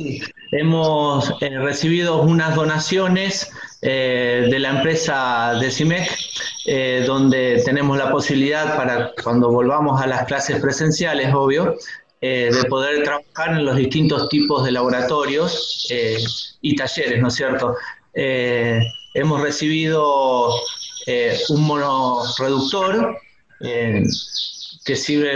Hemos recibido unas donaciones de la empresa Decimec, donde tenemos la posibilidad para cuando volvamos a las clases presenciales, obvio, de poder trabajar en los distintos tipos de laboratorios y talleres, ¿no es cierto? Hemos recibido un monoreductor eh, que sirve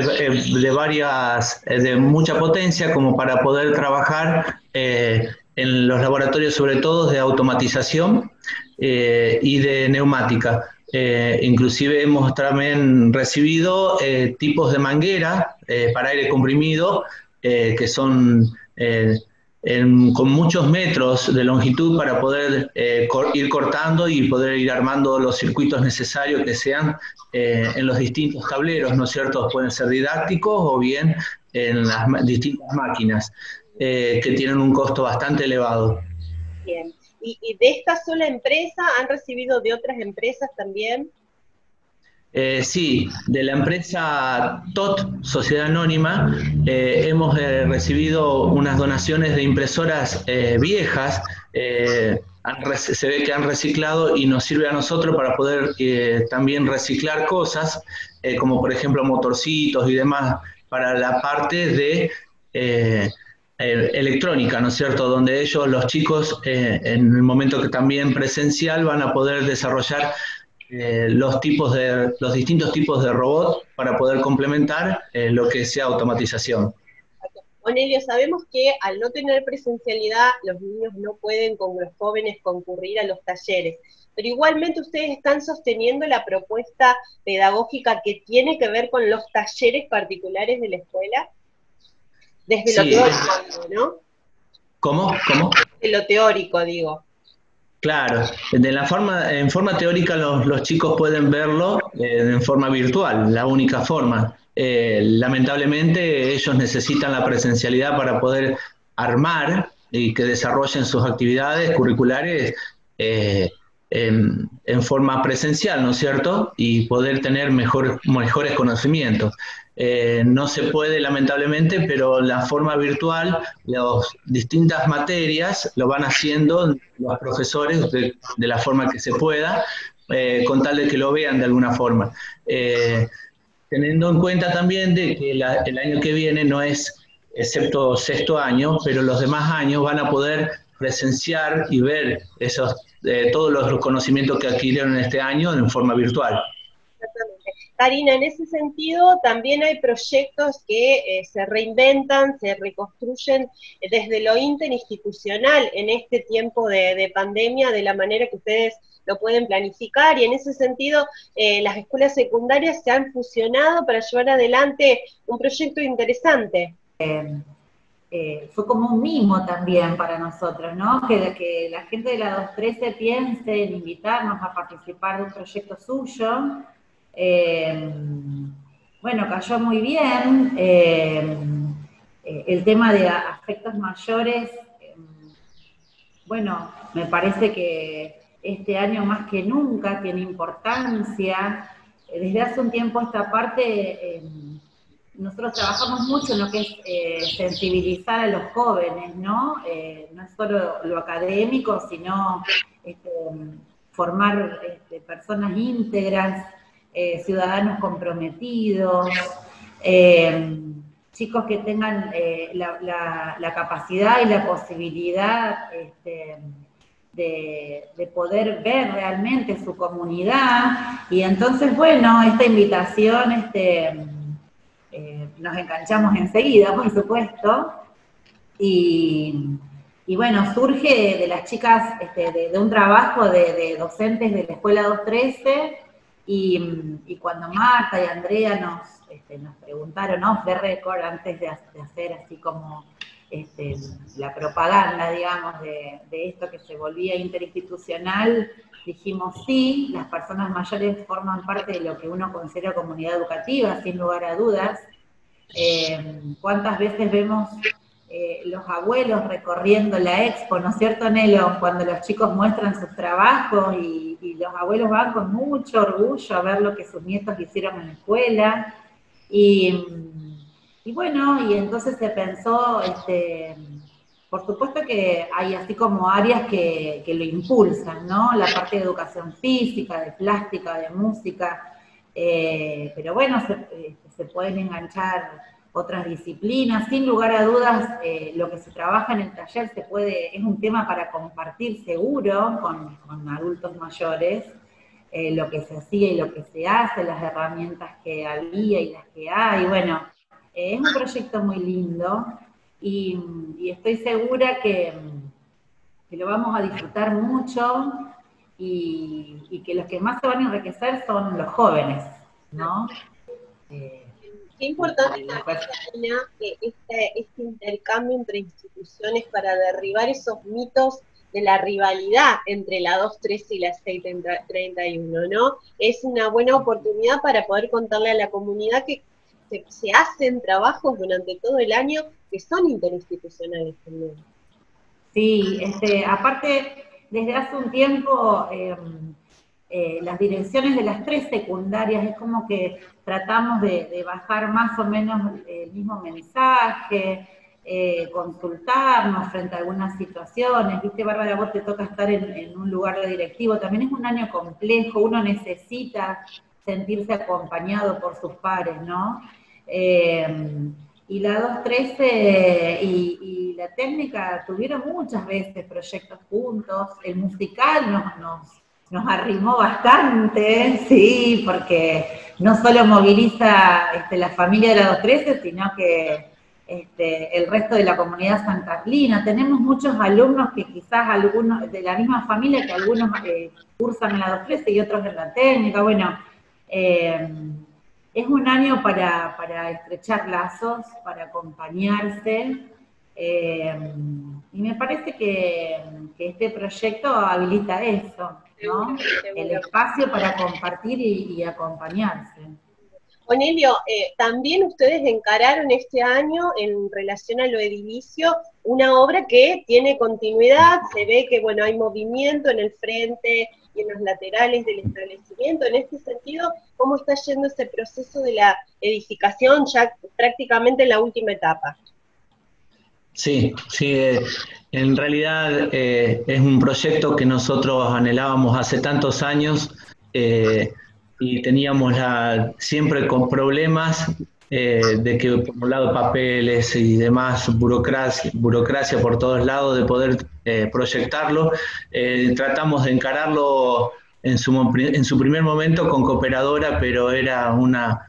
de mucha potencia como para poder trabajar en los laboratorios, sobre todo de automatización y de neumática. Inclusive hemos también recibido tipos de manguera para aire comprimido que son con muchos metros de longitud para poder ir cortando y poder ir armando los circuitos necesarios que sean en los distintos tableros, ¿no es cierto? Pueden ser didácticos o bien en las distintas máquinas que tienen un costo bastante elevado. Bien. ¿Y de esta sola empresa han recibido de otras empresas también? Sí, de la empresa TOT, Sociedad Anónima, hemos recibido unas donaciones de impresoras viejas, se ve que han reciclado y nos sirve a nosotros para poder también reciclar cosas, como por ejemplo motorcitos y demás, para la parte de electrónica, ¿no es cierto? Donde ellos, los chicos, en el momento que también presencial, van a poder desarrollar los distintos tipos de robot para poder complementar lo que sea automatización. Onelio, sabemos que al no tener presencialidad, los niños no pueden, como los jóvenes, concurrir a los talleres, pero igualmente ustedes están sosteniendo la propuesta pedagógica que tiene que ver con los talleres particulares de la escuela, desde lo Sí, teórico, ¿no? ¿cómo? ¿Cómo? De lo teórico, digo. Claro, en forma teórica los chicos pueden verlo en forma virtual, la única forma. Lamentablemente ellos necesitan la presencialidad para poder armar y que desarrollen sus actividades curriculares en forma presencial, ¿no es cierto? Y poder tener mejores conocimientos. No se puede, lamentablemente, pero la forma virtual, las distintas materias lo van haciendo los profesores de la forma que se pueda, con tal de que lo vean de alguna forma. Teniendo en cuenta también de que el año que viene no es, excepto sexto año, pero los demás años van a poder presenciar y ver todos los conocimientos que adquirieron este año en forma virtual. Exactamente. Karina, en ese sentido también hay proyectos que se reinventan, se reconstruyen desde lo interinstitucional en este tiempo de pandemia, de la manera que ustedes lo pueden planificar, y en ese sentido las escuelas secundarias se han fusionado para llevar adelante un proyecto interesante. Fue como un mimo también para nosotros, ¿no? Que la gente de la 213 piense en invitarnos a participar de un proyecto suyo. Bueno, cayó muy bien. El tema de afectos mayores, bueno, me parece que este año más que nunca tiene importancia. Desde hace un tiempo esta parte, nosotros trabajamos mucho en lo que es sensibilizar a los jóvenes, ¿no? No es solo lo académico, sino formar personas íntegras, ciudadanos comprometidos, chicos que tengan la capacidad y la posibilidad de poder ver realmente su comunidad. Y entonces, bueno, esta invitación, nos enganchamos enseguida, por supuesto, y bueno, surge de las chicas, de un trabajo de docentes de la Escuela 213, y cuando Marta y Andrea nos preguntaron, off the record, antes de hacer así como la propaganda, digamos, de esto que se volvía interinstitucional, dijimos sí, las personas mayores forman parte de lo que uno considera comunidad educativa, sin lugar a dudas. ¿Cuántas veces vemos los abuelos recorriendo la expo, ¿no es cierto, Nelo? Cuando los chicos muestran sus trabajos y los abuelos van con mucho orgullo a ver lo que sus nietos hicieron en la escuela. Y bueno, y entonces se pensó Por supuesto que hay así como áreas que lo impulsan, ¿no? La parte de educación física, de plástica, de música, pero bueno, se pueden enganchar otras disciplinas. Sin lugar a dudas, lo que se trabaja en el taller es un tema para compartir seguro con adultos mayores, lo que se hacía y lo que se hace, las herramientas que había y las que hay. Bueno, es un proyecto muy lindo y estoy segura que lo vamos a disfrutar mucho y que los que más se van a enriquecer son los jóvenes, ¿no? Qué importante también, Ana, este intercambio entre instituciones para derribar esos mitos de la rivalidad entre la 213 y la 631, ¿no? Es una buena oportunidad para poder contarle a la comunidad que se hacen trabajos durante todo el año que son interinstitucionales también. Sí, aparte, desde hace un tiempo, las direcciones de las 3 secundarias es como que tratamos de bajar más o menos el mismo mensaje, consultarnos frente a algunas situaciones. Viste, Bárbara, vos te toca estar en un lugar de directivo, también es un año complejo, uno necesita sentirse acompañado por sus pares, ¿no? Y la 213 y la técnica tuvieron muchas veces proyectos juntos, el musical nos arrimó bastante, sí, porque no solo moviliza la familia de la 213, sino que el resto de la comunidad sancarlina. Tenemos muchos alumnos que quizás algunos de la misma familia, que algunos cursan en la 213 y otros en la técnica. Bueno, es un año para estrechar lazos, para acompañarse, y me parece que este proyecto habilita eso, ¿no? El espacio para compartir y acompañarse. Onelio, también ustedes encararon este año, en relación a lo edilicio, una obra que tiene continuidad, se ve que, bueno, hay movimiento en el frente y en los laterales del establecimiento. En este sentido, ¿cómo está yendo ese proceso de la edificación ya prácticamente en la última etapa? Sí, en realidad es un proyecto que nosotros anhelábamos hace tantos años, y teníamos siempre con problemas de que por un lado papeles y demás, burocracia por todos lados de poder proyectarlo. Tratamos de encararlo en su primer momento con Cooperadora, pero era una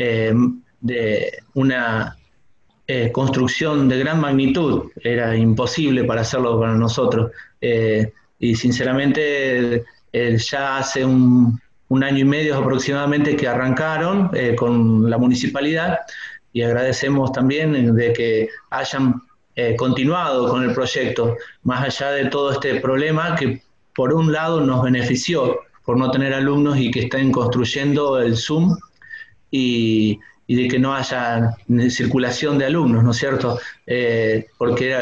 construcción de gran magnitud, era imposible para hacerlo para nosotros. Y sinceramente ya hace un año y medio aproximadamente que arrancaron con la municipalidad, y agradecemos también de que hayan continuado con el proyecto, más allá de todo este problema que por un lado nos benefició por no tener alumnos y que estén construyendo el Zoom, y de que no haya circulación de alumnos, ¿no es cierto? Porque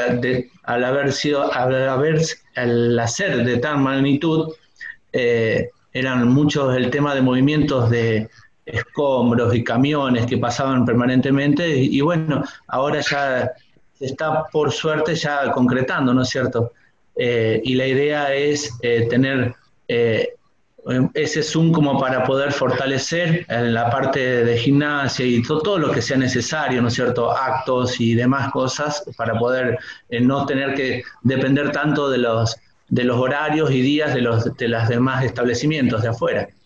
al hacer de tal magnitud, eran muchos el tema de movimientos de escombros y camiones que pasaban permanentemente, y bueno, ahora ya se está por suerte ya concretando, ¿no es cierto? Y la idea es tener ese Zoom como para poder fortalecer en la parte de gimnasia y todo lo que sea necesario, ¿no es cierto? Actos y demás cosas para poder no tener que depender tanto de los horarios y días de los demás establecimientos de afuera.